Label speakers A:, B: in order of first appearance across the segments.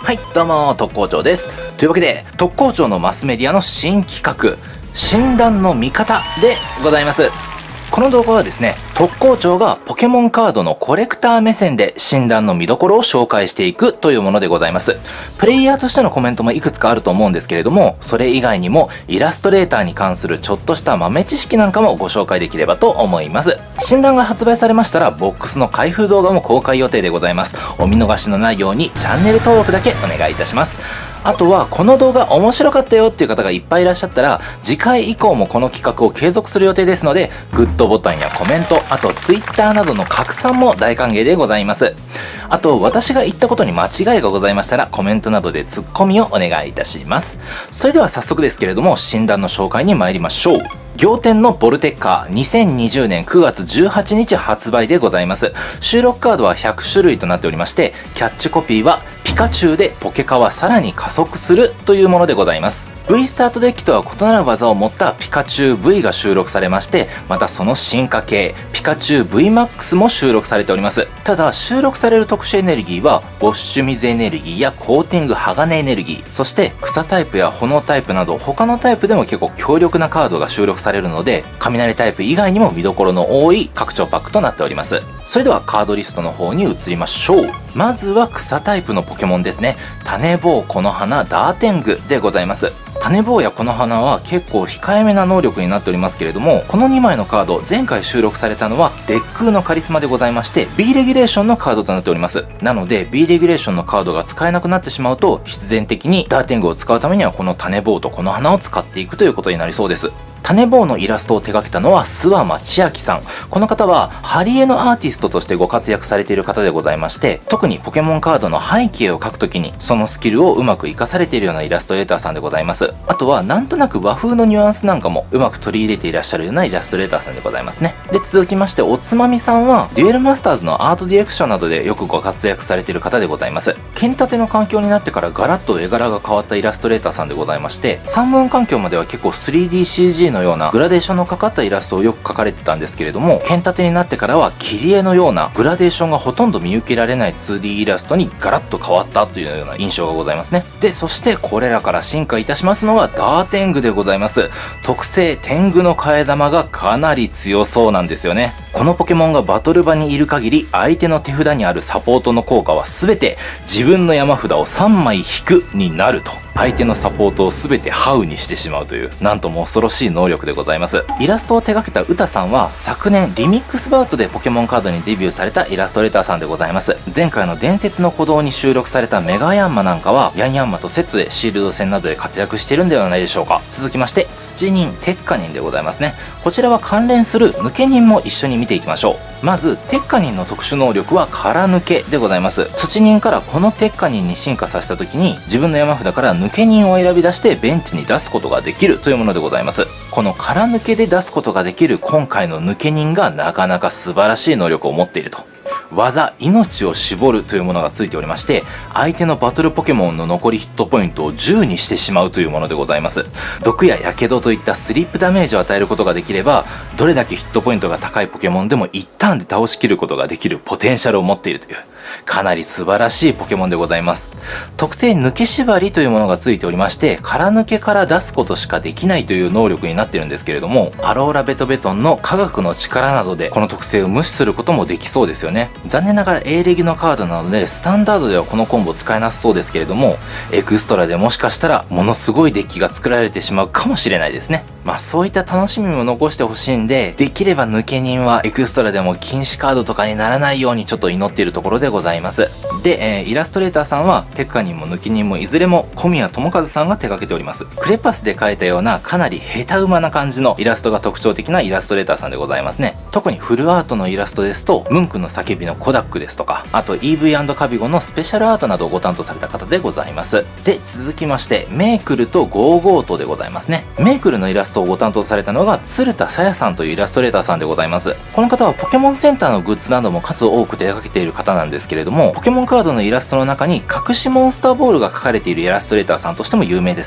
A: はい、どうも、特攻長です。というわけで、特攻長のマスメディアの新企画、診断の見方でございます。この動画はですね、特攻長がポケモンカードのコレクター目線で診断の見どころを紹介していくというものでございます。プレイヤーとしてのコメントもいくつかあると思うんですけれども、それ以外にもイラストレーターに関するちょっとした豆知識なんかもご紹介できればと思います。診断が発売されましたら、ボックスの開封動画も公開予定でございます。お見逃しのないようにチャンネル登録だけお願いいたします。あとは、この動画面白かったよっていう方がいっぱいいらっしゃったら、次回以降もこの企画を継続する予定ですので、グッドボタンやコメント、あと Twitter などの拡散も大歓迎でございます。あと、私が言ったことに間違いがございましたら、コメントなどでツッコミをお願いいたします。それでは早速ですけれども、診断の紹介に参りましょう。仰天のボルテッカー2020年9月18日発売でございます。収録カードは100種類となっておりまして、キャッチコピーはピカチュウでポケカはさらに加速するというものでございます。V スタートデッキとは異なる技を持ったピカチュウ V が収録されまして、またその進化系ピカチュウ VMAX も収録されております。ただ収録される特殊エネルギーはボッシュ水エネルギーやコーティング鋼エネルギー、そして草タイプや炎タイプなど他のタイプでも結構強力なカードが収録されるので、雷タイプ以外にも見どころの多い拡張パックとなっております。それではカードリストの方に移りましょう。まずは草タイプのポケモンですね。種棒この花ダーテングでございます。種棒やこの花は結構控えめな能力になっておりますけれども、この2枚のカード前回収録されたのはデックのカリスマでございまして B レギュレーションのカードとなっております。なので B レギュレーションのカードが使えなくなってしまうと、必然的にダーテングを使うためにはこの種棒とこの花を使っていくということになりそうです。種棒のイラストを手掛けたのは諏訪間千秋さん。この方はハリエのアーティストとしてご活躍されている方でございまして、特にポケモンカードの背景を描くときにそのスキルをうまく活かされているようなイラストレーターさんでございます。あとはなんとなく和風のニュアンスなんかもうまく取り入れていらっしゃるようなイラストレーターさんでございますね。で、続きましておつまみさんはデュエルマスターズのアートディレクションなどでよくご活躍されている方でございます。剣立ての環境になってからガラッと絵柄が変わったイラストレーターさんでございまして、三分環境までは結構 3DCG のようなグラデーションのかかったイラストをよく描かれてたんですけれども、剣立てになってからは切り絵のようなグラデーションがほとんど見受けられない 2D イラストにガラッと変わったというような印象がございますね。で、そしてこれらから進化いたしますのがダーテングでございます。特性天狗の替え玉がかなり強そうなんですよね。このポケモンがバトル場にいる限り、相手の手札にあるサポートの効果は全て自分の山札を3枚引くになると。相手のサポートを全てハウにしてしまうという、なんとも恐ろしい能力でございます。イラストを手掛けたウタさんは昨年リミックスバウトでポケモンカードにデビューされたイラストレーターさんでございます。前回の伝説の鼓動に収録されたメガヤンマなんかはヤンヤンマとセットでシールド戦などで活躍しているんではないでしょうか。続きまして土人鉄火人でございますね。こちらは関連する抜け人も一緒に見ていきましょう。まず鉄火人の特殊能力は空抜けでございます。土人からこの鉄火人に進化させた時に自分の山札から抜け人を選び出してベンチに出すことができるというものでございます。この空抜けで出すことができる今回の抜け人がなかなか素晴らしい能力を持っていると。技命を絞るというものがついておりまして、相手のバトルポケモンの残りヒットポイントを10にしてしまうというものでございます。毒や火傷といったスリップダメージを与えることができれば、どれだけヒットポイントが高いポケモンでも一ターンで倒しきることができるポテンシャルを持っているという、かなり素晴らしいポケモンでございます。特定抜け縛りというものがついておりまして、空抜けから出すことしかできないという能力になっているんですけれども、アローラベトベトンの科学の力などでこの特性を無視することもできそうですよね。残念ながら A レギのカードなのでスタンダードではこのコンボ使えなさそうですけれども、エクストラでもしかしたらものすごいデッキが作られてしまうかもしれないですね。そういった楽しみも残してほしいんで、できれば抜け人はエクストラでも禁止カードとかにならないようにちょっと祈っているところでございます。で、イラストレーターさんは鉄火人も抜き人もいずれも小宮智和さんが手掛けております。クレパスで描いたようなかなり下手馬な感じのイラストが特徴的なイラストレーターさんでございますね。特にフルアートのイラストですと、ムンクの叫びのコダックですとか、あと EV& カビゴのスペシャルアートなどをご担当された方でございます。で、続きましてメイクルとゴーゴートでございますね。メイクルのイラストをご担当されたのが鶴田さやさんというイラストレーターさんでございます。この方はポケモンセンターのグッズなども数多く手掛けている方なんですけれども、ポケモンカードのイラストの中に隠しモンスターボールが描かれているイラストレーターさんとしても有名ですね。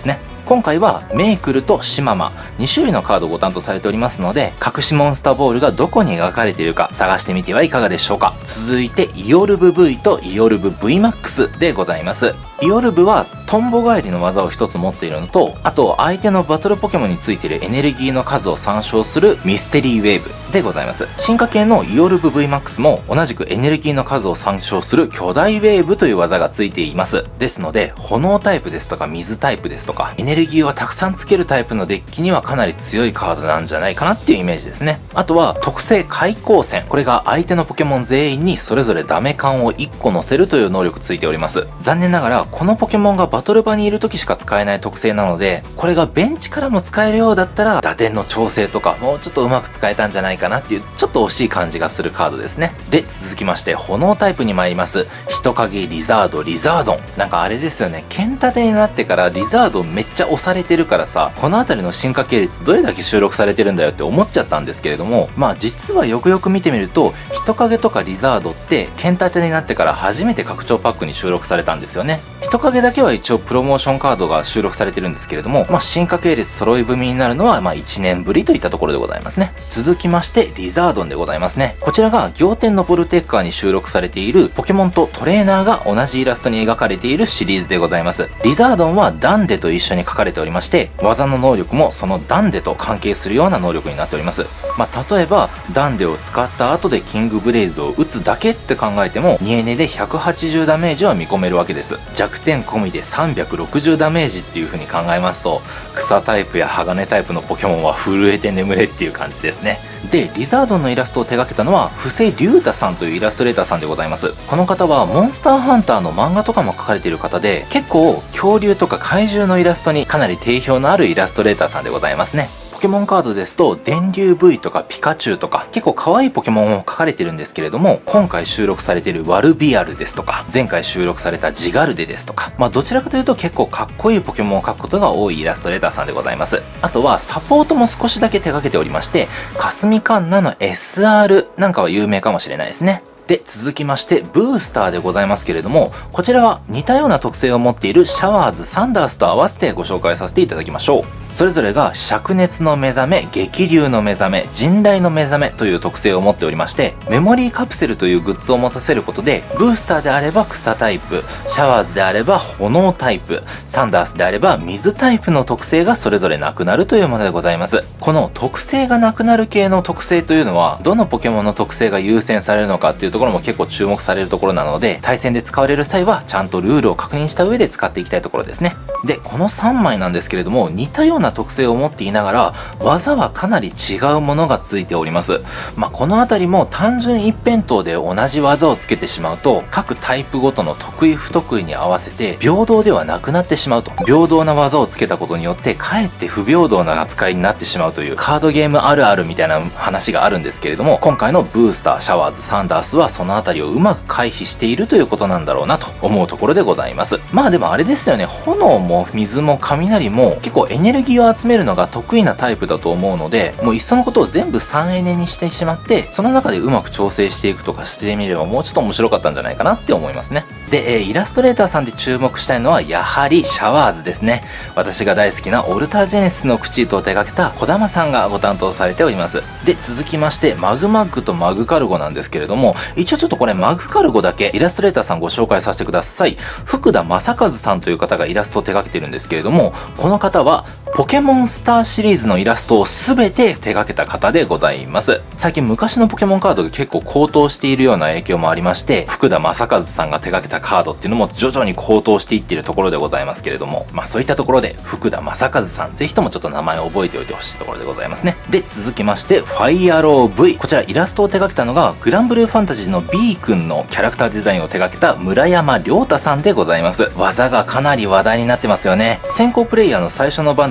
A: 今回はメイクルとシママ2種類のカードをご担当されておりますので、隠しモンスターボールがどこに描かれているか探してみてはいかがでしょうか。続いてイオルブ V とイオルブ VMAX でございます。イオルブはトンボ返りの技を一つ持っているのと、あと相手のバトルポケモンについているエネルギーの数を参照するミステリーウェーブでございます。進化系のイオルブ VMAX も同じくエネルギーの数を参照する巨大ウェーブという技がついています。ですので炎タイプですとか水タイプですとかエネルギーをたくさんつけるタイプのデッキにはかなり強いカードなんじゃないかなっていうイメージですね。あとは特性開口線、これが相手のポケモン全員にそれぞれダメ感を1個乗せるという能力ついております。残念ながらこのポケモンがバトル場にいる時しか使えない特性なので、これがベンチからも使えるようだったら打点の調整とかもうちょっとうまく使えたんじゃないかなっていうちょっと惜しい感じがするカードですね。で続きまして炎タイプに参ります。人影リザードリザードン、なんかあれですよね、剣立てになってからリザードンめっちゃ押されてるからさ、この辺りの進化系列どれだけ収録されてるんだよって思っちゃったんですけれども、まあ実はよくよく見てみると人影とかリザードって剣立てになってから初めて拡張パックに収録されたんですよね。人影だけは一応プロモーションカードが収録されてるんですけれども、まあ、進化系列揃い踏みになるのはまあ1年ぶりといったところでございますね。続きましてリザードンでございますね。こちらが仰天のボルテッカーに収録されているポケモンとトレーナーが同じイラストに描かれているシリーズでございます。リザードンはダンデと一緒に描かれておりまして、技の能力もそのダンデと関係するような能力になっております。まあ、例えばダンデを使った後でキングブレイズを打つだけって考えても2エネで180ダメージは見込めるわけです。弱点込みで360ダメージっていう風に考えますと、草タイプや鋼タイプのポケモンは震えて眠れっていう感じですね。でリザードンのイラストを手掛けたのは布施龍太さんというイラストレーターさんでございます。この方はモンスターハンターの漫画とかも描かれている方で、結構恐竜とか怪獣のイラストにかなり定評のあるイラストレーターさんでございますね。ポケモンカードですと電流 V とかピカチュウとか結構可愛いポケモンを描かれてるんですけれども、今回収録されているワルビアルですとか前回収録されたジガルデですとか、まあどちらかというと結構かっこいいポケモンを描くことが多いイラストレーターさんでございます。あとはサポートも少しだけ手掛けておりまして、霞カンナの SR なんかは有名かもしれないですね。で続きましてブースターでございますけれども、こちらは似たような特性を持っているシャワーズサンダースと合わせてご紹介させていただきましょう。それぞれが灼熱の目覚め、激流の目覚め、甚大の目覚めという特性を持っておりまして、メモリーカプセルというグッズを持たせることでブースターであれば草タイプ、シャワーズであれば炎タイプ、サンダースであれば水タイプの特性がそれぞれなくなるというものでございます。この特性がなくなる系の特性というのはどのポケモンの特性が優先されるのかっていうところも結構注目されるところなので、対戦で使われる際はちゃんとルールを確認した上で使っていきたいところですね。でこの3枚なんですけれども、似たような特性を持っていながら技はかなり違うものがついております。まあこの辺りも単純一辺倒で同じ技をつけてしまうと各タイプごとの得意不得意に合わせて平等ではなくなってしまうと、平等な技をつけたことによってかえって不平等な扱いになってしまうというカードゲームあるあるみたいな話があるんですけれども、今回のブースターシャワーズサンダースはその辺りをうまく回避しているということなんだろうなと思うところでございます。まあでもあれですよね、炎も水も雷も結構エネルギーを集めるのが得意なタイプだと思うので、もういっそのことを全部3エネにしてしまってその中でうまく調整していくとかしてみればもうちょっと面白かったんじゃないかなって思いますね。で、イラストレーターさんで注目したいのはやはりシャワーズですね。私が大好きなオルタージェネシスの口糸を手掛けた児玉さんがご担当されております。で続きましてマグマッグとマグカルゴなんですけれども、一応ちょっとこれマグカルゴだけイラストレーターさんご紹介させてください。福田正和さんという方がイラストを手掛けてるんですけれども、この方はポケモンスターシリーズのイラストを全て手掛けた方でございます。最近昔のポケモンカードが結構高騰しているような影響もありまして、福田正和さんが手掛けたカードっていうのも徐々に高騰していっているところでございますけれども、まあそういったところで福田正和さんぜひともちょっと名前を覚えておいてほしいところでございますね。で続きましてファイアロー V、 こちらイラストを手掛けたのがグランブルーファンタジーの B 君のキャラクターデザインを手掛けた村山亮太さんでございます。技がかなり話題になってますよね。先行プレイヤーの最初の版で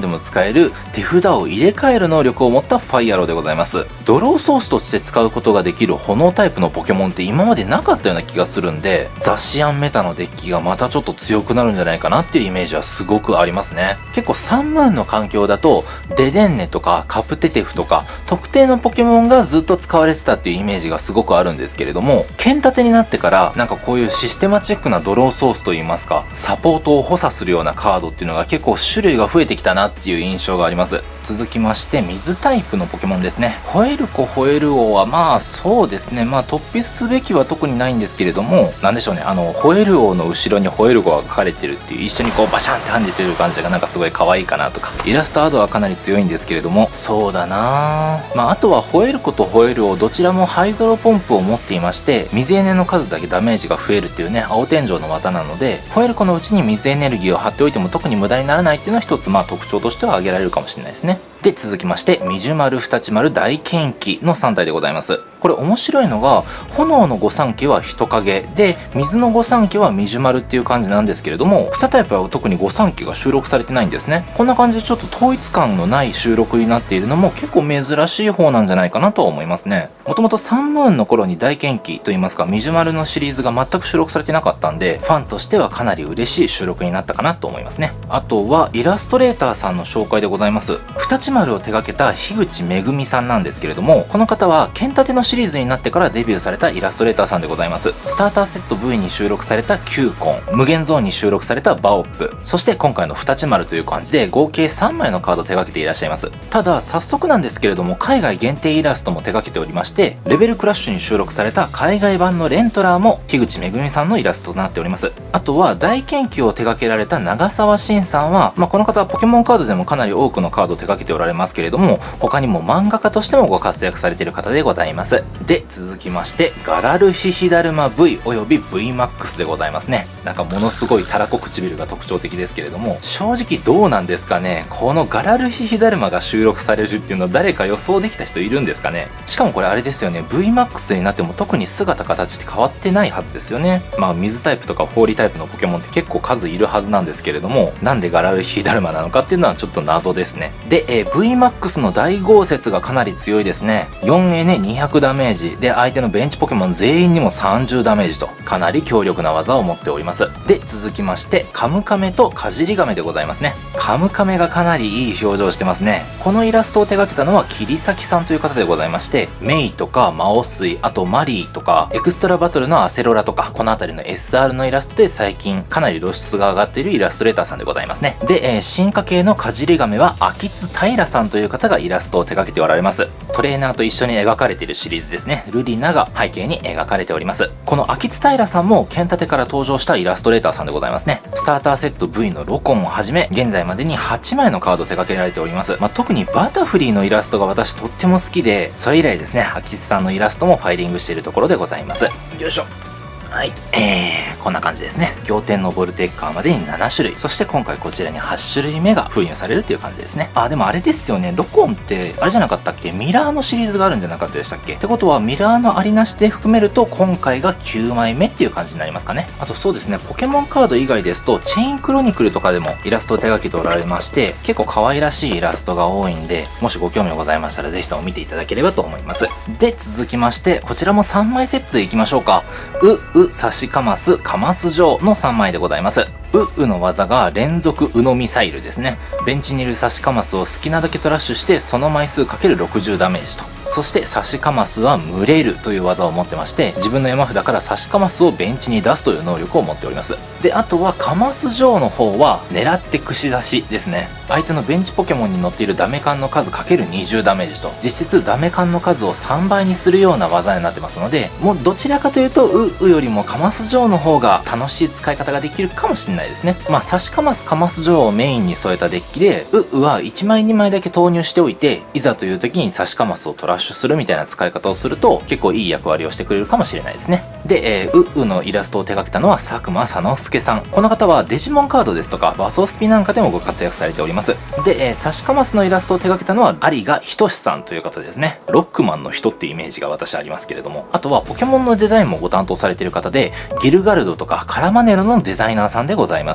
A: も使える手札を入れ替える能力を持ったファイアロでございます。ドローソースとして使うことができる炎タイプのポケモンって今までなかったような気がするんで、ザシアンメタのデッキがまたちょっと強くなるんじゃないかなっていうイメージはすごくありますね。結構サンムーンの環境だとデデンネとかカプテテフとか特定のポケモンがずっと使われてたっていうイメージがすごくあるんですけれども、剣立てになってからなんかこういうシステマチックなドローソースといいますか、サポートを補佐するようなカードっていうのが結構種類が増えてきたなっていう印象があります。続きまして水タイプのポケモンですね。ホエルコホエル王はまあそうですね、まあ突筆すべきは特にないんですけれども、なんでしょうね、ホエル王の後ろにホエルゴが書かれてるっていう、一緒にこうバシャンって跳ねてる感じがなんかすごい可愛いかなとか、イラストアートはかなり強いんですけれども、そうだなぁ、まああとはホエルコとホエル王どちらもハイドロポンプを持っていまして、水エネの数だけダメージが増えるっていうね、青天井の技なので、ホエルコのうちに水エネルギーを張っておいても特に無駄にならないっていうのは一つまあ特徴としては挙げられるかもしれないですね。で続きましてミジュマルフタチマル大剣気の3体でございます。これ面白いのが、炎の御三家は人影で、水の御三家はミジュマルっていう感じなんですけれども、草タイプは特に御三家が収録されてないんですね。こんな感じでちょっと統一感のない収録になっているのも結構珍しい方なんじゃないかなとは思いますね。もともとサンムーンの頃に大剣気といいますかミジュマルのシリーズが全く収録されてなかったんで、ファンとしてはかなり嬉しい収録になったかなと思いますね。あとはイラストレーターさんの紹介でございます。フタチマルを手掛けた樋口めぐみさんなんですけれども、この方は剣立てのシリーズになってからデビューされたイラストレーターさんでございます。スターターセット V に収録されたキューコン、無限ゾーンに収録されたバオップ、そして今回のフタチマルという感じで合計3枚のカードを手掛けていらっしゃいます。ただ早速なんですけれども、海外限定イラストも手掛けておりまして、レベルクラッシュに収録された海外版のレントラーも樋口めぐみさんのイラストとなっております。あとは大研究を手掛けられた長澤慎さんは、この方はポケモンカードでもかなり多くのカードを手掛けておられますけれども、他にも漫画家としてもご活躍されている方でございます。で続きましてガラルヒヒダルマ V および VMAX でございますね。なんかものすごいたらこ唇が特徴的ですけれども、正直どうなんですかね、このガラルヒヒダルマが収録されるっていうの誰か予想できた人いるんですかね。しかもこれあれですよね、 VMAX になっても特に姿形って変わってないはずですよね。水タイプとか氷タイプのポケモンって結構数いるはずなんですけれども、なんでガラルヒヒダルマなのかっていうのはちょっと謎ですね。で、VMAX の大豪雪がかなり強いですね。4エネ200ダメージで、相手のベンチポケモン全員にも30ダメージとかなり強力な技を持っております。で続きましてカムカメとカジリガメでございますね。カムカメがかなりいい表情してますね。このイラストを手掛けたのは桐崎さんという方でございまして、メイとかマオスイ、あとマリーとかエクストラバトルのアセロラとか、この辺りの SR のイラストで最近かなり露出が上がっているイラストレーターさんでございますね。で、進化系のカジリガメは秋津平さんという方がイラストを手掛けておられます。トレーナーと一緒に描かれているシリーズですね。ルリナが背景に描かれております。この秋津平さんも剣立てから登場したイラストレーターさんでございますね。スターターセット V のロコンをはじめ現在までに8枚のカードを手掛けられております。特にバタフリーのイラストが私とっても好きで、それ以来ですね、秋津さんのイラストもファイリングしているところでございます。よいしょ。はい、こんな感じですね。仰天のボルテッカーまでに7種類、そして今回こちらに8種類目が封入されるという感じですね。でもあれですよね、ロコンってあれじゃなかったっけ、ミラーのシリーズがあるんじゃなかったでしたっけ。ってことはミラーのありなしで含めると今回が9枚目っていう感じになりますかね。あとそうですね、ポケモンカード以外ですとチェインクロニクルとかでもイラストを手掛けておられまして、結構可愛らしいイラストが多いんで、もしご興味ございましたらぜひとも見ていただければと思います。で続きましてこちらも3枚セットでいきましょうか。差しかますかます状の3枚でございます。の技が連続のミサイルですね。ベンチにいる差しかますを好きなだけトラッシュしてその枚数 ×60 ダメージと。そして差しかますは群れるという技を持ってまして、自分の山札から差しかますをベンチに出すという能力を持っております。であとはかます状の方は狙って串刺しですね。相手のベンチポケモンに乗っているダメカンの数 ×20 ダメージと、実質ダメカンの数を3倍にするような技になってますので、もうどちらかというとよりもかます状の方が楽しい使い方ができるかもしれないですね。差しかますかます状をメインに添えたデッキで、は1枚2枚だけ投入しておいて、いざという時に差しかますをトラッシュするみたいな使い方をすると結構いい役割をしてくれるかもしれないですね。で、のイラストを手掛けたのは佐久間佐之助さん。この方はデジモンカードですとかバソスピなんかでもご活躍されております。で、差しかますのイラストを手掛けたのは有賀仁さんという方ですね。ロックマンの人っていうイメージが私ありますけれども、あとはポケモンのデザインもご担当されている方で、ギルガルドとかカラマネロのデザイナーさんでございます。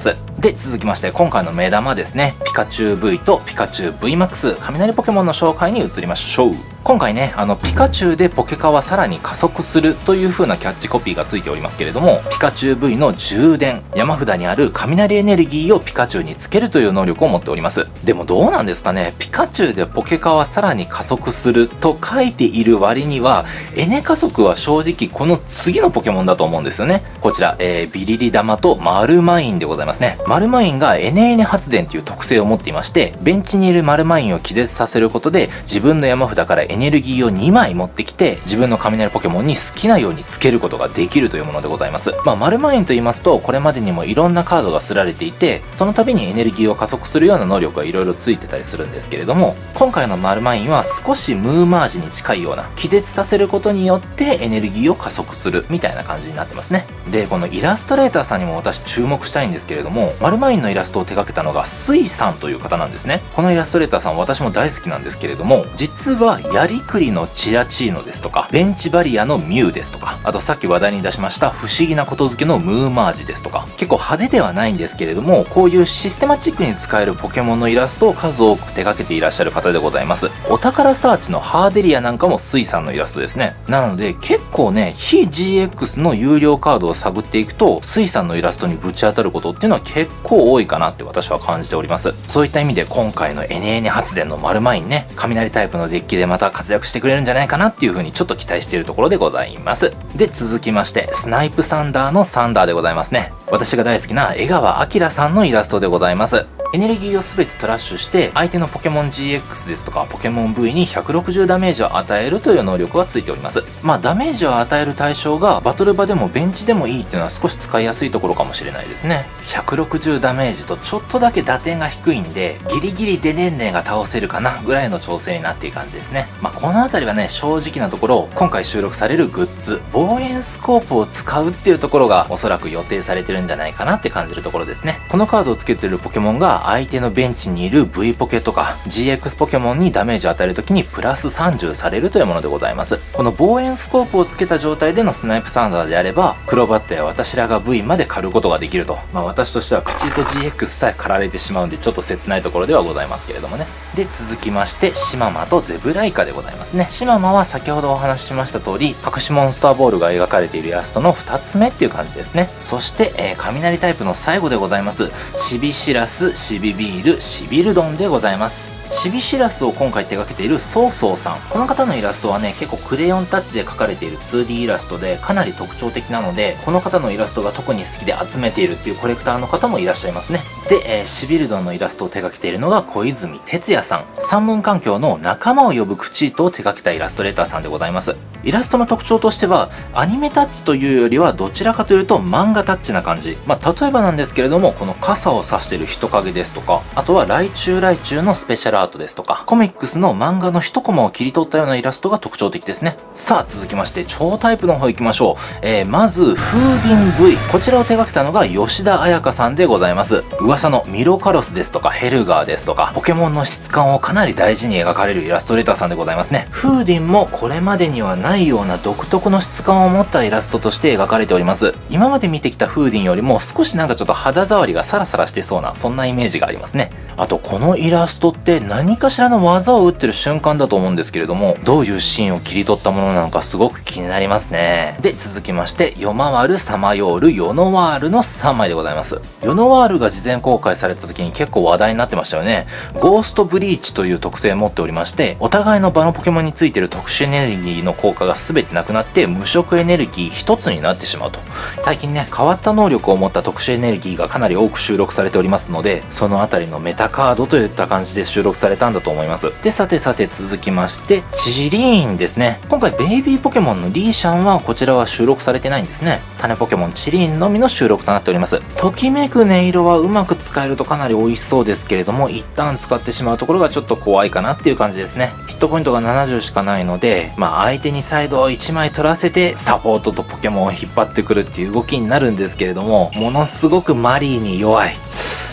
A: で、続きまして今回の目玉ですね、ピカチュウ V とピカチュウ VMAX 雷ポケモンの紹介に移りましょう。今回ね、ピカチュウでポケカはさらに加速するという風なキャッチコピーがついておりますけれども、ピカチュウ V の充電、山札にある雷エネルギーをピカチュウにつけるという能力を持っております。でもどうなんですかね、ピカチュウでポケカはさらに加速すると書いている割には、エネ加速は正直この次のポケモンだと思うんですよね。こちら、ビリリ玉とマルマインでございますね。マルマインがエネエネ発電という特性を持っていまして、ベンチにいるマルマインを気絶させることで、自分の山札からエネルギーを2枚持ってきて、自分の雷ポケモンに好きなようにつけることができるというものでございます。マルマインと言いますと、これまでにもいろんなカードが刷られていて、その度にエネルギーを加速するような能力がいろいろついてたりするんですけれども、今回のマルマインは少しムーマージに近いような、気絶させることによってエネルギーを加速するみたいな感じになってますね。で、このイラストレーターさんにも私注目したいんですけれども、マルマインのイラストを手掛けたのがスイさんという方なんですね。このイラストレーターさん私も大好きなんですけれども、実はやりくりのチラチーノですとか、ベンチバリアのミュウですとか、あとさっき話題に出しました不思議なことづけのムーマージですとか、結構派手ではないんですけれども、こういうシステマチックに使えるポケモンのイラストを数多く手掛けていらっしゃる方でございます。お宝サーチのハーデリアなんかもスイさんのイラストですね。なので結構ね、非 GX の有料カードを探っていくと、スイさんのイラストにぶち当たることっていうのは結構多いかなって私は感じております。そういった意味で今回のエネエネ発電のマルマインね、雷タイプのデッキでまた活躍してくれるんじゃないかなっていう風にちょっと期待しているところでございます。で、続きましてスナイプサンダーのサンダーでございますね。私が大好きな江川明さんのイラストでございます。エネルギーを全てトラッシュして相手のポケモン GX ですとかポケモン V に160ダメージを与えるという能力がついております。ダメージを与える対象がバトル場でもベンチでもいいっていうのは少し使いやすいところかもしれないですね。160ダメージとちょっとだけ打点が低いんで、ギリギリデネンネが倒せるかなぐらいの調整になっている感じですね。この辺りはね、正直なところ今回収録されるグッズ、望遠スコープを使うっていうところがおそらく予定されてるんじゃないかなって感じるところですね。このカードをつけてるポケモンが相手のベンチにいる V ポケとか GX ポケモンにダメージを与えるときにプラス30されるというものでございます。この望遠スコープをつけた状態でのスナイプサンダーであれば、クロバットや私らが V まで狩ることができると。私としては口と GX さえ狩られてしまうんでちょっと切ないところではございますけれどもね。で、続きましてシママとゼブライカでございますね。シママは先ほどお話ししました通り、隠しモンスターボールが描かれているイラストの2つ目っていう感じですね。そして、雷タイプの最後でございます。シビシラス、シビビール、シビルドンでございます。シビシラスを今回手掛けているソーソーさん。この方のイラストはね、結構クレヨンタッチで描かれている 2D イラストでかなり特徴的なので、この方のイラストが特に好きで集めているっていうコレクターの方もいらっしゃいますね。で、シビルドンのイラストを手掛けているのが小泉哲也さん。三文環境の仲間を呼ぶクチートを手掛けたイラストレーターさんでございます。イラストの特徴としては、アニメタッチというよりはどちらかというと漫画タッチな感じ。例えばなんですけれども、この傘を差している人影ですとか、あとは来中のスペシャルアートですとか、コミックスの漫画の一コマを切り取ったようなイラストが特徴的ですね。さあ、続きまして超タイプの方行きましょう。まずフーディン V、 こちらを手掛けたのが吉田彩香さんでございます。噂のミロカロスですとかヘルガーですとか、ポケモンの質感をかなり大事に描かれるイラストレーターさんでございますね。フーディンもこれまでにはないような独特の質感を持ったイラストとして描かれております。今まで見てきたフーディンよりも少しなんかちょっと肌触りがサラサラしてそうな、そんなイメージがありますね。あとこのイラストって何かしらの技を打ってる瞬間だと思うんですけれども、どういうシーンを切り取ったものなのかすごく気になりますね。で、続きまして夜回るさまようるヨノワールの3枚でございます。ヨノワールが事前公開された時に結構話題になってましたよね。ゴーストブリーチという特性を持っておりまして、お互いの場のポケモンについている特殊エネルギーの効果が全てなくなって無色エネルギー1つになってしまうと。最近ね、変わった能力を持った特殊エネルギーがかなり多く収録されておりますので、そのあたりのメタカードといった感じで収録されたんだと思います。で、さて続きましてチリーンですね。今回ベイビーポケモンのリーシャンはこちらは収録されてないんですね。種ポケモンチリーンのみの収録となっております。ときめく音色はうまく使えるとかなり美味しそうですけれども、一旦使ってしまうところがちょっと怖いかなっていう感じですね。ヒットポイントが70しかないので、相手にサイドを1枚取らせてサポートとポケモンを引っ張ってくるっていう動きになるんですけれども、ものすごくマリーに弱い。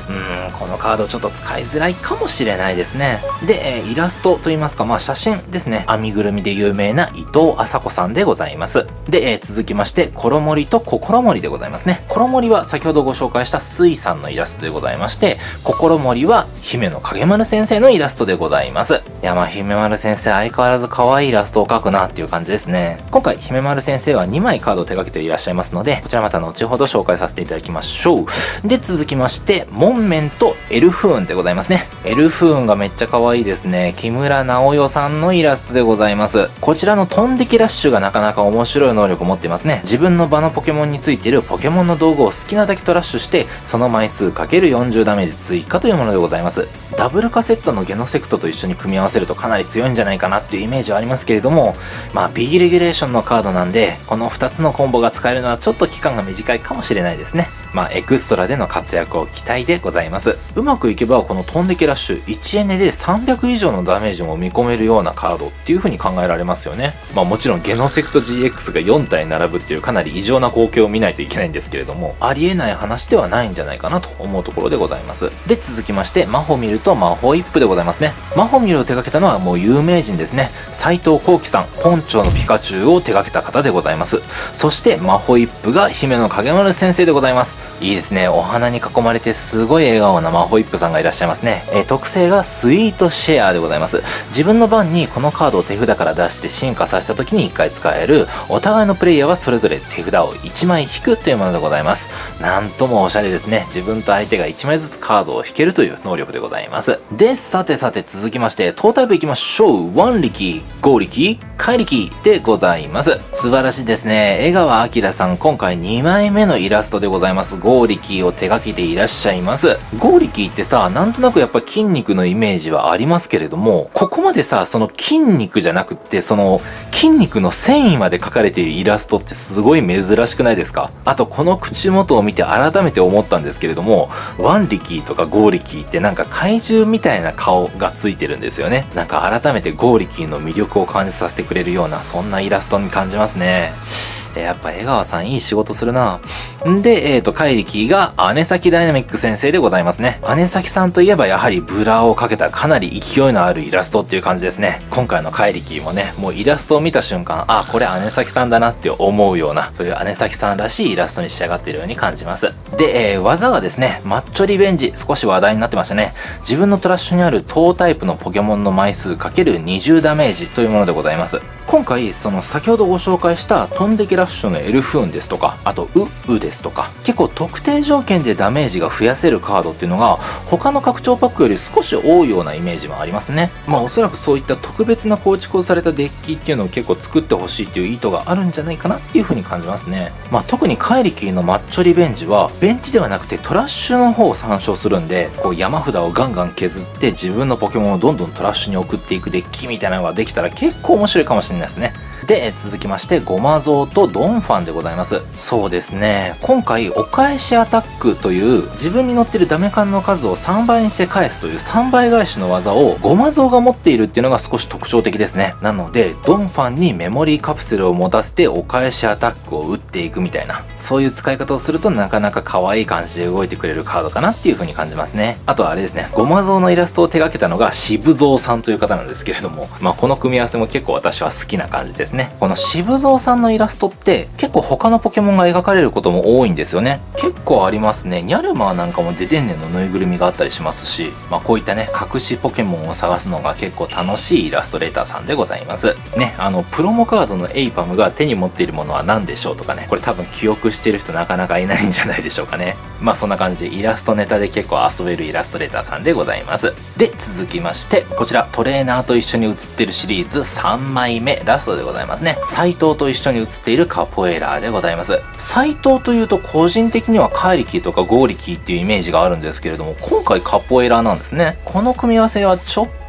A: このカードちょっと使いづらいかもしれないですね。で、イラストといいますか、写真ですね。編みぐるみで有名な伊藤麻子さんでございます。で、続きまして、コロモリと心森でございますね。コロモリは先ほどご紹介した水さんのイラストでございまして、心森は姫野影丸先生のイラストでございます。いや、姫丸先生相変わらず可愛いイラストを描くなっていう感じですね。今回、姫丸先生は2枚カードを手掛けていらっしゃいますので、こちらまた後ほど紹介させていただきましょう。で、続きまして、モンメンとエルフーンでございますね。エルフーンがめっちゃ可愛いですね。木村直代さんのイラストでございます。こちらの飛んできラッシュがなかなか面白い能力を持っていますね。自分の場のポケモンについているポケモンの道具を好きなだけとラッシュして、その枚数 ×40 ダメージ追加というものでございます。ダブルカセットのゲノセクトと一緒に組み合わせるとかなり強いんじゃないかなっていうイメージはありますけれども、B レギュレーションのカードなんで、この2つのコンボが使えるのはちょっと期間が短いかもしれないですね。エクストラでの活躍を期待でございます。うまくいけばこの飛んでけラッシュ1エネで300以上のダメージも見込めるようなカードっていう風に考えられますよね。もちろんゲノセクト GX が4体並ぶっていうかなり異常な光景を見ないといけないんですけれども、ありえない話ではないんじゃないかなと思うところでございます。で、続きましてマホミルとマホイップでございますね。マホミルを手掛けたのはもう有名人ですね。斉藤幸喜さん、ポンチョのピカチュウを手掛けた方でございます。そしてマホイップが姫野影丸先生でございます。いいですね。お花に囲まれてすごい笑顔なマホイップさんがいらっしゃいますね。特性がスイートシェアでございます。自分の番にこのカードを手札から出して進化させた時に1回使える、お互いのプレイヤーはそれぞれ手札を1枚引くというものでございます。なんともおしゃれですね。自分と相手が1枚ずつカードを引けるという能力でございます。で、さて続きまして、トータイプいきましょう。1力、5力、怪力でございます。素晴らしいですね。江川明さん、今回2枚目のイラストでございます。5力を手掛けていらっしゃいます。5力ってさ、なんとなくやっぱ筋肉のイメージはありますけれども、ここまでさ、その筋肉じゃなくって、その筋肉の繊維まで描かれているイラストってすごい珍しくないですか？あと、この口元を見て改めて思ったんですけれども、1力とか5力ってなんか怪獣みたいな顔がついてるんですよね。なんか改めて5力の魅力を感じさせてくれるような、そんなイラストに感じますね。やっぱ江川さんいい仕事するな。で、怪力が姉崎ダイナミック先生でございますね。姉崎さんといえばやはりブラをかけたかなり勢いのあるイラストっていう感じですね。今回の怪力もね、もうイラストを見た瞬間、あ、これ姉崎さんだなって思うような、そういう姉崎さんらしいイラストに仕上がっているように感じます。で、技がですね、マッチョリベンジ、少し話題になってましたね。自分のトラッシュにある等タイプのポケモンの枚数 ×20 ダメージというものでございます。今回、その先ほどご紹介した飛んでけラッシュのエルフーンですとか、あとウですとか、結構特定条件でダメージが増やせるカードっていうのが他の拡張パックより少し多いようなイメージもありますね。おそらくそういった特別な構築をされたデッキっていうのを結構作ってほしいっていう意図があるんじゃないかなっていう風に感じますね。特に怪力のマッチョリベンジはベンチではなくてトラッシュの方を参照するんで、こう山札をガンガン削って自分のポケモンをどんどんトラッシュに送っていくデッキみたいなのができたら結構面白いかもしれないですね。で、続きまして、ゴマゾウとドンファンでございます。そうですね。今回、お返しアタックという、自分に乗ってるダメカンの数を3倍にして返すという3倍返しの技を、ゴマゾウが持っているっていうのが少し特徴的ですね。なので、ドンファンにメモリーカプセルを持たせて、お返しアタックを打っていくみたいな、そういう使い方をするとなかなか可愛い感じで動いてくれるカードかなっていう風に感じますね。あとはあれですね、ゴマゾウのイラストを手掛けたのが、渋蔵さんという方なんですけれども、この組み合わせも結構私は好きな感じですね。この渋蔵さんのイラストって結構他のポケモンが描かれることも多いんですよね。結構ありますね。ニャルマーなんかもデデンネのぬいぐるみがあったりしますし、こういったね、隠しポケモンを探すのが結構楽しいイラストレーターさんでございます。ね、プロモカードのエイパムが手に持っているものは何でしょうとかね、これ多分記憶してる人なかなかいないんじゃないでしょうかね。そんな感じでイラストネタで結構遊べるイラストレーターさんでございます。で、続きまして、こちらトレーナーと一緒に写ってるシリーズ3枚目、ラストでございますね。斉藤と一緒に写っているカポエラーでございます。斉藤というと個人的には怪力とか剛力っていうイメージがあるんですけれども、今回カポエラーなんですね。この組み合わせはちょっ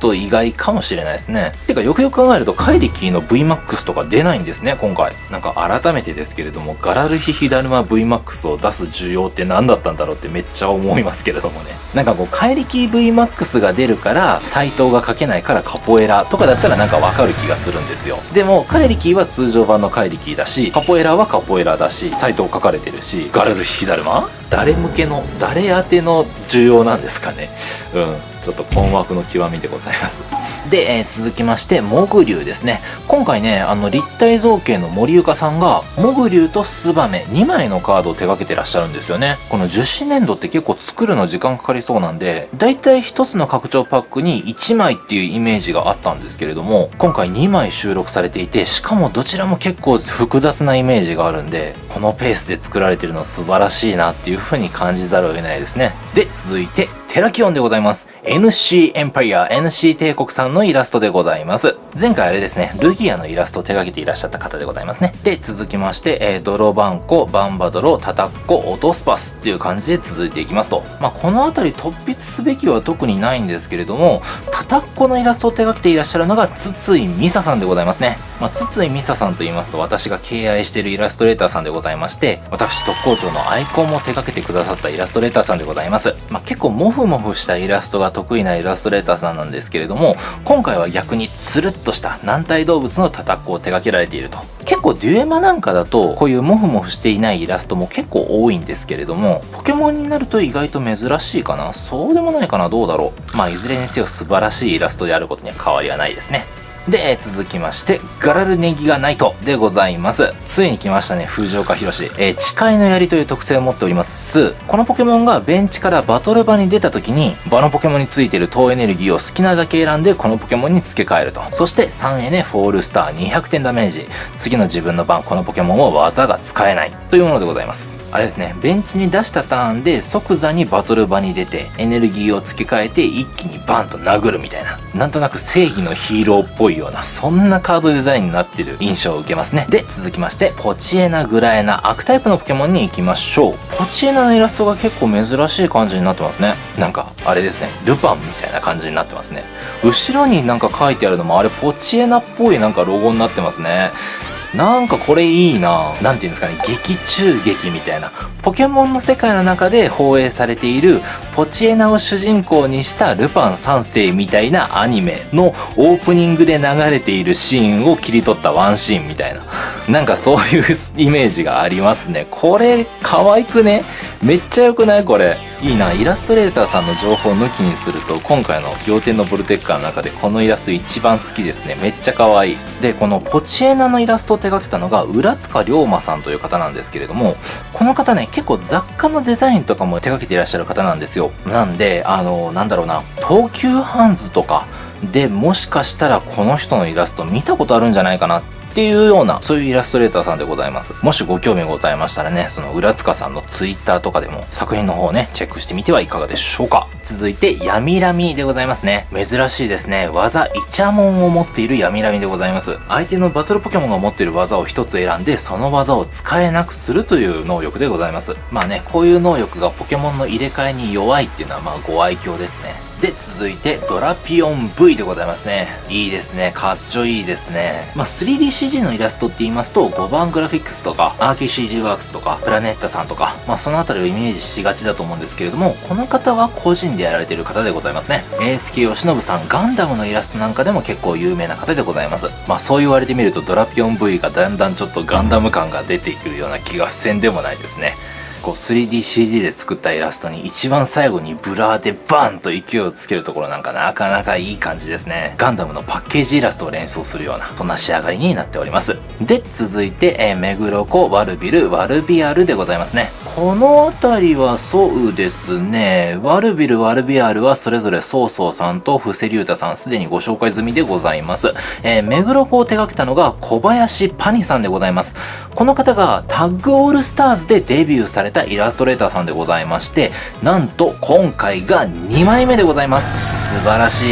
A: と意外かもしれないですね。てかよくよく考えると怪力の VMAX とか出ないんですね今回。なんか改めてですけれども、ガラルヒヒダルマ VMAX を出す需要って何だったんだろうってめっちゃ思いますけれどもね。なんかこう怪力 VMAX が出るから斎藤が書けないからカポエラとかだったらなんかわかる気がするんですよ。でも怪力は通常版の怪力だし、カポエラはカポエラだし、斎藤書かれてるし、ガラルヒヒダルマ誰向けの誰宛ての需要なんですかね。ちょっと困惑の極みでございます。で、続きまして、モグリュウですね。今回ね、立体造形の森ゆかさんが、モグリュウとスバメ2枚のカードを手掛けてらっしゃるんですよね。この樹脂粘土って結構作るの時間かかりそうなんで、だいたい1つの拡張パックに1枚っていうイメージがあったんですけれども、今回2枚収録されていて、しかもどちらも結構複雑なイメージがあるんで、このペースで作られてるの素晴らしいなっていう風に感じざるを得ないですね。で、続いて、テラキオンでございます。NC エンパイア NC 帝国さんのイラストでございます。前回あれですね、ルギアのイラストを手掛けていらっしゃった方でございますね。で、続きまして、ドロバンコ、バンバドロ、タタッコ、オトスパスっていう感じで続いていきますと。この辺り突筆すべきは特にないんですけれども、タタッコのイラストを手掛けていらっしゃるのが筒井美沙さんでございますね。筒井美沙さんと言いますと、私が敬愛しているイラストレーターさんでございまして、私特攻長のアイコンも手掛けてくださったイラストレーターさんでございます。結構モフモフしたイラストが得意なイラストレーターさんなんですけれども、今回は逆につるっとした軟体動物のタタッコを手掛けられていると。結構デュエマなんかだとこういうモフモフしていないイラストも結構多いんですけれども、ポケモンになると意外と珍しいかな、そうでもないかな、どうだろう。いずれにせよ素晴らしいイラストであることには変わりはないですね。で、続きまして、ガラルネギガナイトでございます。ついに来ましたね、藤岡弘。誓いの槍という特性を持っております。このポケモンがベンチからバトル場に出た時に、場のポケモンについている等エネルギーを好きなだけ選んで、このポケモンに付け替えると。そして、3エネフォールスター200点ダメージ。次の自分の番、このポケモンは技が使えない。というものでございます。あれですね、ベンチに出したターンで即座にバトル場に出て、エネルギーを付け替えて一気にバンと殴るみたいな。なんとなく正義のヒーローっぽいような、そんなカードデザインになっている印象を受けますね。で、続きまして、ポチエナ、グラエナ、悪タイプのポケモンに行きましょう。ポチエナのイラストが結構珍しい感じになってますね。なんか、あれですね、ルパンみたいな感じになってますね。後ろになんか書いてあるのも、あれポチエナっぽいなんかロゴになってますね。なんかこれいいな。なんていうんですかね、劇中劇みたいな。ポケモンの世界の中で放映されているポチエナを主人公にしたルパン三世みたいなアニメのオープニングで流れているシーンを切り取ったワンシーンみたいな。なんかそういうイメージがありますね。これ可愛くね？めっちゃ良くないこれ。いいな。イラストレーターさんの情報を抜きにすると、今回の仰天のボルテッカーの中でこのイラスト一番好きですね。めっちゃ可愛い。で、このポチエナのイラストを手掛けたのが浦塚龍馬さんという方なんですけれども、この方ね、結構雑貨のデザインとかも手掛けていらっしゃる方なんですよ。なんで、なんだろうな、東急ハンズとかでもしかしたらこの人のイラスト見たことあるんじゃないかなっていうような、そういうイラストレーターさんでございます。もしご興味ございましたらね、その浦塚さんのツイッターとかでも作品の方をね、チェックしてみてはいかがでしょうか。続いて、闇ラミでございますね。珍しいですね。技、イチャモンを持っている闇ラミでございます。相手のバトルポケモンが持っている技を一つ選んで、その技を使えなくするという能力でございます。こういう能力がポケモンの入れ替えに弱いっていうのはご愛嬌ですね。で、続いて、ドラピオン V でございますね。いいですね。かっちょいいですね。3DCG のイラストって言いますと、5番グラフィックスとか、アーキー CG ワークスとか、プラネッタさんとか、そのあたりをイメージしがちだと思うんですけれども、この方は個人でやられている方でございますね。エースケヨシノブさん、ガンダムのイラストなんかでも結構有名な方でございます。そう言われてみると、ドラピオン V がだんだんちょっとガンダム感が出てくるような気がせんでもないですね。3DCG で作ったイラストに一番最後にブラーでバンと勢いをつけるところなんかなかなかいい感じですね。ガンダムのパッケージイラストを連想するような、そんな仕上がりになっております。で、続いて、目黒湖、ワルビル、ワルビアルでございますね。この辺りはそうですね、ワルビル、ワルビアルはそれぞれソウソウさんと布施龍太さん、すでにご紹介済みでございます。目黒湖を手掛けたのが小林パニさんでございます。この方がタッグオールスターズでデビューされたイラストレーターさんでございまして、なんと今回が2枚目でございます。素晴らしい。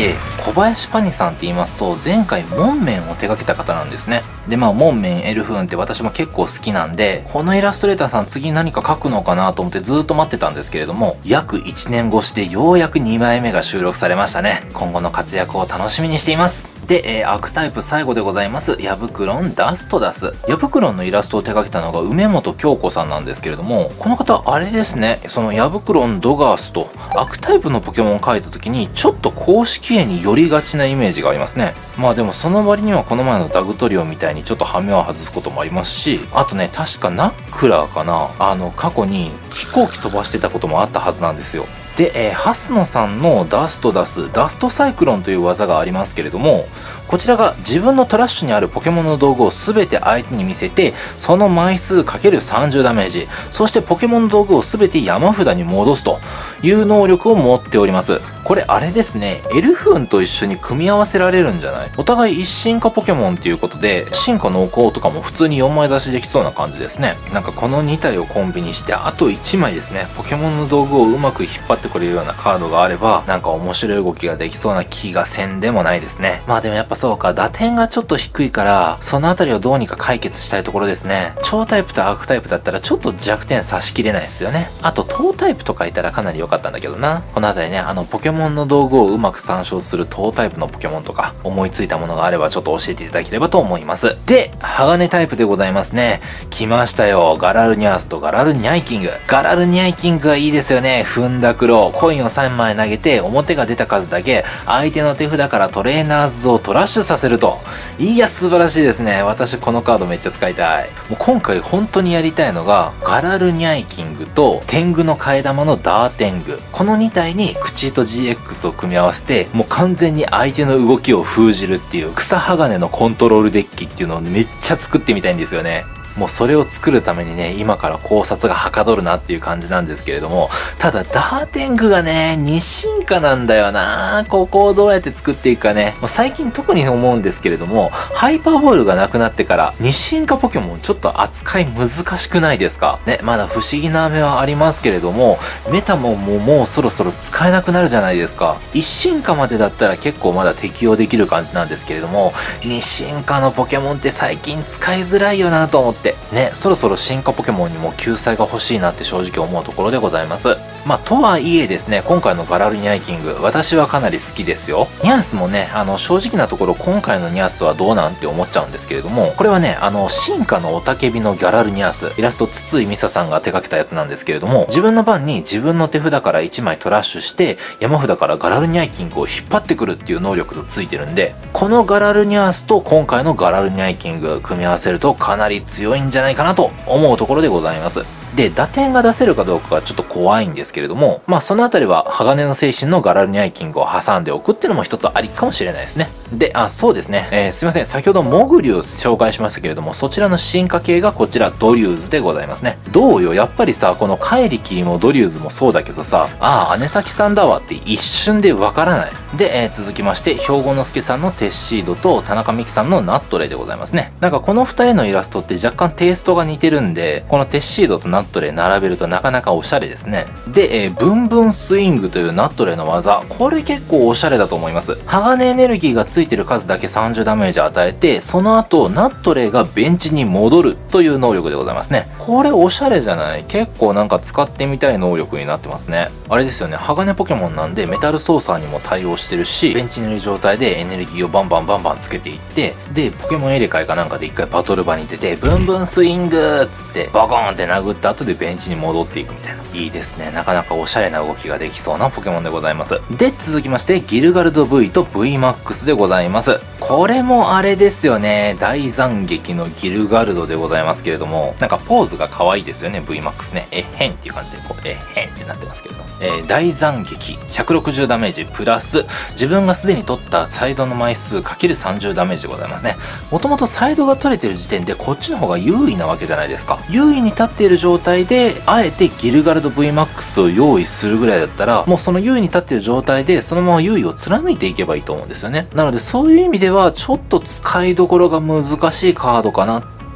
A: 小林パニさんって言いますと、前回モンメンを手掛けた方なんですね。で、モンメンエルフーンって私も結構好きなんで、このイラストレーターさん次何か描くのかなと思ってずっと待ってたんですけれども、約1年越しでようやく2枚目が収録されましたね。今後の活躍を楽しみにしています。で、アークタイプ最後でございます。ヤブクロンダストダス。ヤブクロンのイラストを手掛けたのが梅本京子さんなんですけれども、この方、あれですね、そのヤブクロンドガースとアークタイプのポケモンを描いた時に、ちょっと公式絵に寄りがちなイメージがありますね。でもその割にはこの前のダグトリオみたいにちょっと羽目を外すこともありますし、あとね、確かナックラーかな、過去に飛行機飛ばしてたこともあったはずなんですよ。で、ハスノさんのダストサイクロンという技がありますけれども、こちらが自分のトラッシュにあるポケモンの道具を全て相手に見せて、その枚数 ×30 ダメージ、そしてポケモンの道具を全て山札に戻すという能力を持っております。これあれですね、エルフーンと一緒に組み合わせられるんじゃない？お互い一進化ポケモンっていうことで、進化濃厚とかも普通に4枚出しできそうな感じですね。なんかこの2体をコンビにして、あと1枚ですね、ポケモンの道具をうまく引っ張ってくれるようなカードがあれば、なんか面白い動きができそうな気がせんでもないですね。でもやっぱそうか、打点がちょっと低いから、そのあたりをどうにか解決したいところですね。超タイプとアークタイプだったらちょっと弱点差しきれないですよね。あと、等タイプとかいたらかなり良かったんだけどな。このあたりね、ポケモンの道具をうまく参照する等タイプのポケモンとか、思いついたものがあればちょっと教えていただければと思います。で、鋼タイプでございますね。来ましたよ。ガラルニャースとガラルニャイキング。ガラルニャイキングがいいですよね。踏んだ黒。コインを3枚投げて、表が出た数だけ、相手の手札からトレーナーズをトラッシュさせると。いや、素晴らしいですね。私このカードめっちゃ使いたい。もう今回本当にやりたいのが、ガラルニャイキングと天狗の替え玉のダーテング。この2体に口と GX を組み合わせて、もう完全に相手の動きを封じるっていう草鋼のコントロールデッキっていうのをめっちゃ作ってみたいんですよね。もうそれを作るためにね、今から考察がはかどるなっていう感じなんですけれども、ただダーテングがね、二進化なんだよな。ここをどうやって作っていくかね。最近特に思うんですけれども、ハイパーボールがなくなってから二進化ポケモンちょっと扱い難しくないですかね。まだ不思議な目はありますけれども、メタモンももうそろそろ使えなくなるじゃないですか。一進化までだったら結構まだ適用できる感じなんですけれども、二進化のポケモンって最近使いづらいよなと思って、ね、そろそろ進化ポケモンにも救済が欲しいなって正直思うところでございます。とはいえですね、今回のガラルニャイキング、私はかなり好きですよ。ニャースもね、正直なところ今回のニャースはどうなんて思っちゃうんですけれども、これはね、進化の雄たけびのギャラルニャース、イラスト筒井美沙さんが手掛けたやつなんですけれども、自分の番に自分の手札から1枚トラッシュして、山札からガラルニャイキングを引っ張ってくるっていう能力とついてるんで、このガラルニャースと今回のガラルニャイキング組み合わせるとかなり強いんじゃないかなと思うところでございます。で、打点が出せるかどうかがちょっと怖いんですけれども、そのあたりは鋼の精神のガラルニャイキングを挟んでおくっていうのも一つありかもしれないですね。で、そうですね。すいません。先ほどモグリュを紹介しましたけれども、そちらの進化系がこちらドリューズでございますね。どうよ、やっぱりさ、このカエリキリもドリューズもそうだけどさ、姉崎さんだわって一瞬でわからない。で、続きまして、兵庫之助さんのテッシードと田中美希さんのナットレイでございますね。なんかこの2人のイラストって若干テイストが似てるんで、このテッシードとナットレイ並べるとなかなかおしゃれですね。で、ブンブンスイングというナットレイの技、これ結構おしゃれだと思います。鋼エネルギーがついてる数だけ30ダメージ与えて、その後ナットレイがベンチに戻るという能力でございますね。これおしゃれじゃない？結構なんか使ってみたい能力になってますね。あれですよね、鋼ポケモンなんでメタル操作にも対応してるし、ベンチにいる状態でエネルギーをバンバンつけていって、で、ポケモン入れ替えかなんかで一回バトル場に出て、ブンブンスイングーっつってバコーンって殴った後でベンチに戻っていくみたいな。いいですね。なかなかおしゃれな動きができそうなポケモンでございます。で、続きまして、ギルガルド V と VMAX でございます。これもあれですよね。大斬撃のギルガルドでございますけれども、なんかポーズが可愛いですよね、VMAX ね。えっへんっていう感じで、こう、えっへんってなってますけれども。大斬撃、160ダメージプラス、自分がすでに取ったサイドの枚数 ×30 ダメージでございますね。もともとサイドが取れてる時点でこっちの方が優位なわけじゃないですか。優位に立っている状態で、あえてギルガルド VMAX を用意するぐらいだったら、もうその優位に立っている状態で、そのまま優位を貫いていけばいいと思うんですよね。なのでそういう意味では、ちょっと使いどころが難しいカードかなって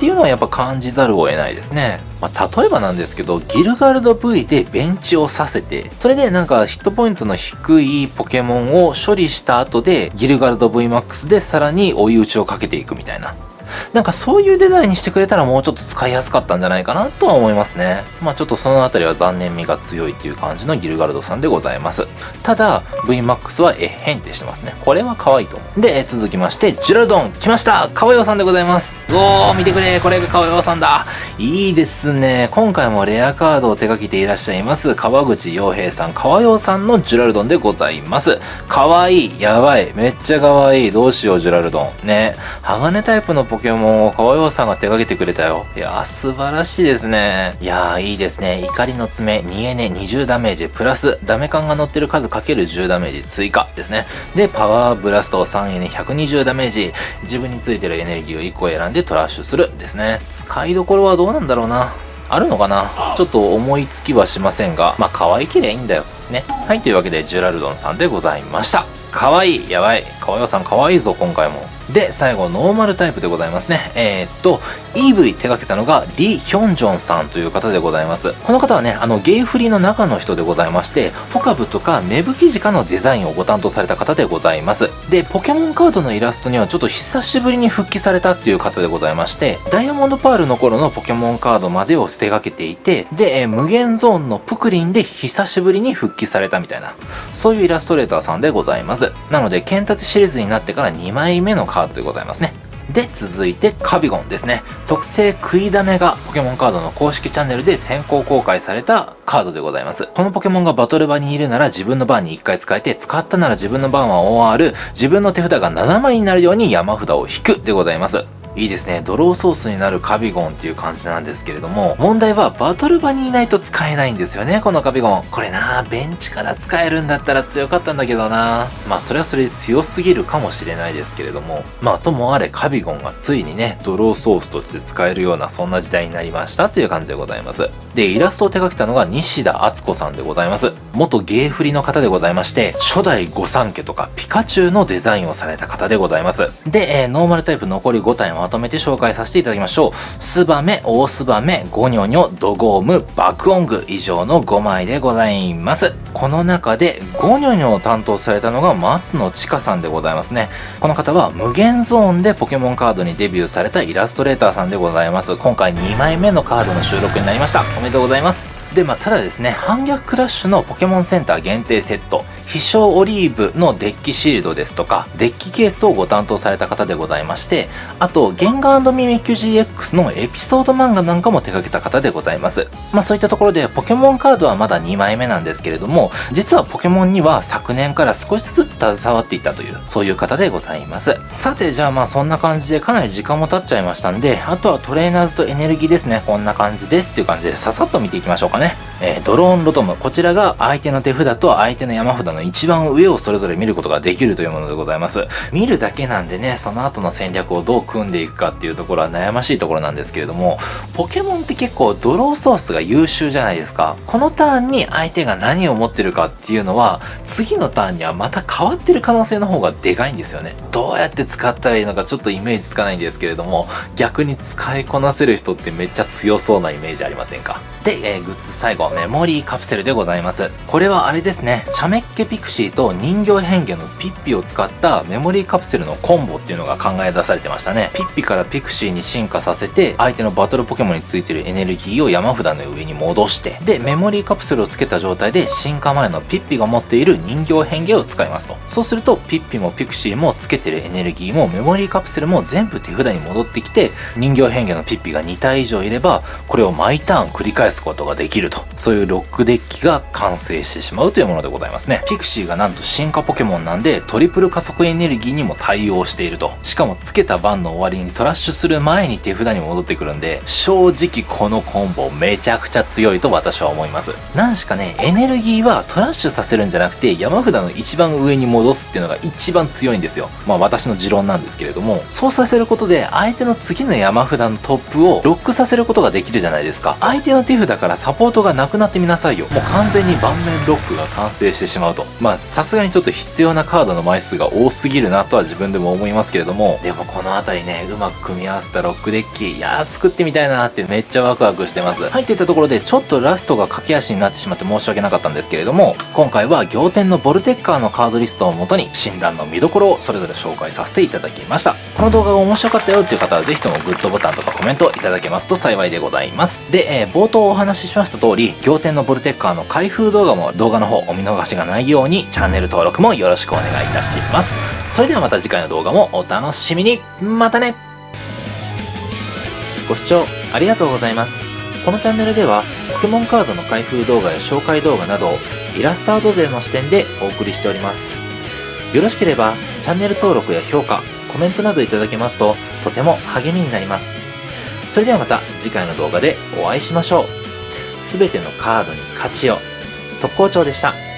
A: っていうのはやっぱ感じざるを得ないですね。例えばなんですけど、ギルガルド V でベンチをさせて、それでなんかヒットポイントの低いポケモンを処理した後で、ギルガルド VMAX でさらに追い打ちをかけていくみたいな。なんかそういうデザインにしてくれたらもうちょっと使いやすかったんじゃないかなとは思いますね。ちょっとそのあたりは残念味が強いっていう感じのギルガルドさんでございます。ただ VMAX はへんってしてますね。これは可愛いと思う。で、続きましてジュラルドン来ました。かわよさんでございます。おー、見てくれ、これがかわよさんだ。いいですね。今回もレアカードを手掛けていらっしゃいます川口洋平さん、かわよさんのジュラルドンでございます。かわいい、やばい、めっちゃかわいい。どうしようジュラルドンね。鋼タイプのポケモンをかわよさんが手掛けてくれたよ。いやー、素晴らしいですね。いやー、いいですね。怒りの爪、2エネ20ダメージ、プラス、ダメ感が乗ってる数かける10ダメージ追加ですね。で、パワーブラスト3エネ120ダメージ、自分についてるエネルギーを1個選んでトラッシュするですね。使いどころはどうなんだろうな。あるのかな、ちょっと思いつきはしませんが、可愛けりゃいいんだよ。ね。はい、というわけで、ジュラルドンさんでございました。かわいい。やばい。かわよさんかわいいぞ、今回も。で、最後、ノーマルタイプでございますね。EV 手掛けたのがリ・ヒョンジョンさんという方でございます。この方はね、ゲイフリーの中の人でございまして、フォカブとか芽吹ジカのデザインをご担当された方でございます。で、ポケモンカードのイラストにはちょっと久しぶりに復帰されたっていう方でございまして、ダイヤモンドパールの頃のポケモンカードまでを手掛けていて、で、無限ゾーンのプクリンで久しぶりに復帰されたみたいな、そういうイラストレーターさんでございます。なので、剣立てシリーズになってから2枚目のカードでございますね。で、続いてカビゴンですね。特製食いだめがポケモンカードの公式チャンネルで先行公開されたカードでございます。このポケモンがバトル場にいるなら自分の番に1回使えて、使ったなら自分の番は OR、自分の手札が7枚になるように山札を引くでございます。いいですね。ドローソースになるカビゴンっていう感じなんですけれども、問題はバトル場にいないと使えないんですよね、このカビゴン。これな、ベンチから使えるんだったら強かったんだけどな。それはそれで強すぎるかもしれないですけれども、ともあれカビゴンがついにね、ドローソースとして使えるようなそんな時代になりましたという感じでございます。で、イラストを手掛けたのが西田敦子さんでございます。元ゲーフリの方でございまして、初代御三家とかピカチュウのデザインをされた方でございます。で、ノーマルタイプ残り5体まとめて紹介させていただきましょう。スバメ、オオスバメ、ゴニョニョ、ドゴーム、バクオング以上の5枚でございます。この中でゴニョニョを担当されたのが松野千佳さんでございますね。この方は無限ゾーンでポケモンカードにデビューされたイラストレーターさんでございます。今回2枚目のカードの収録になりました。おめでとうございます。で、ただですね、反逆クラッシュのポケモンセンター限定セット、飛翔オリーブのデッキシールドですとか、デッキケースをご担当された方でございまして、あと、ゲンガーミミッキュ GX のエピソード漫画なんかも手掛けた方でございます。そういったところで、ポケモンカードはまだ2枚目なんですけれども、実はポケモンには昨年から少しずつ携わっていたという、そういう方でございます。さて、じゃあそんな感じでかなり時間も経っちゃいましたんで、あとはトレーナーズとエネルギーですね。こんな感じですっていう感じでささっと見ていきましょうかね。ドローンロトム。こちらが相手の手札と相手の山札の一番上をそれぞれ見ることができるというものでございます。見るだけなんでね、その後の戦略をどう組んでいくかっていうところは悩ましいところなんですけれども、ポケモンって結構ドローソースが優秀じゃないですか。このターンに相手が何を持ってるかっていうのは、次のターンにはまた変わってる可能性の方がでかいんですよね。どうやって使ったらいいのかちょっとイメージつかないんですけれども、逆に使いこなせる人ってめっちゃ強そうなイメージありませんか？で、グッズ最後、メモリーカプセルでございます。これはあれですね、チャメッケピクシーと人形変化のピッピを使ったメモリーカプセルのコンボっていうのが考え出されてましたね。ピッピからピクシーに進化させて、相手のバトルポケモンについてるエネルギーを山札の上に戻して、で、メモリーカプセルをつけた状態で進化前のピッピが持っている人形変化を使いますと。そうすると、ピッピもピクシーもつけてるエネルギーもメモリーカプセルも全部手札に戻ってきて、人形変化のピッピが2体以上いれば、これを毎ターン繰り返すことができると。そういうロックデッキが完成してしまうというものでございますね。ピクシーがなんと進化ポケモンなんで、トリプル加速エネルギーにも対応していると。しかもつけた番の終わりにトラッシュする前に手札に戻ってくるんで、正直このコンボめちゃくちゃ強いと私は思います。なんしかね、エネルギーはトラッシュさせるんじゃなくて、山札の一番上に戻すっていうのが一番強いんですよ。私の持論なんですけれども、そうさせることで相手の次の山札のトップをロックさせることができるじゃないですか。相手の手札からサポート事がなくなってみなさいよ。もう完全に盤面ロックが完成してしまうと。さすがにちょっと必要なカードの枚数が多すぎるなとは自分でも思いますけれども、でもこの辺りね、うまく組み合わせたロックデッキ、いやー作ってみたいなーってめっちゃワクワクしてます。はい、といったところでちょっとラストが駆け足になってしまって申し訳なかったんですけれども、今回は仰天のボルテッカーのカードリストをもとに診断の見どころをそれぞれ紹介させていただきました。この動画が面白かったよっていう方はぜひともグッドボタンとかコメントいただけますと幸いでございます。で、冒頭お話ししました通り、仰天のボルテッカーの開封動画も動画の方お見逃しがないようにチャンネル登録もよろしくお願いいたします。それではまた次回の動画もお楽しみに。またね。ご視聴ありがとうございます。このチャンネルではポケモンカードの開封動画や紹介動画などをイラストアート勢の視点でお送りしております。よろしければチャンネル登録や評価、コメントなどいただけますととても励みになります。それではまた次回の動画でお会いしましょう。すべてのカードに勝ちを。特攻長でした。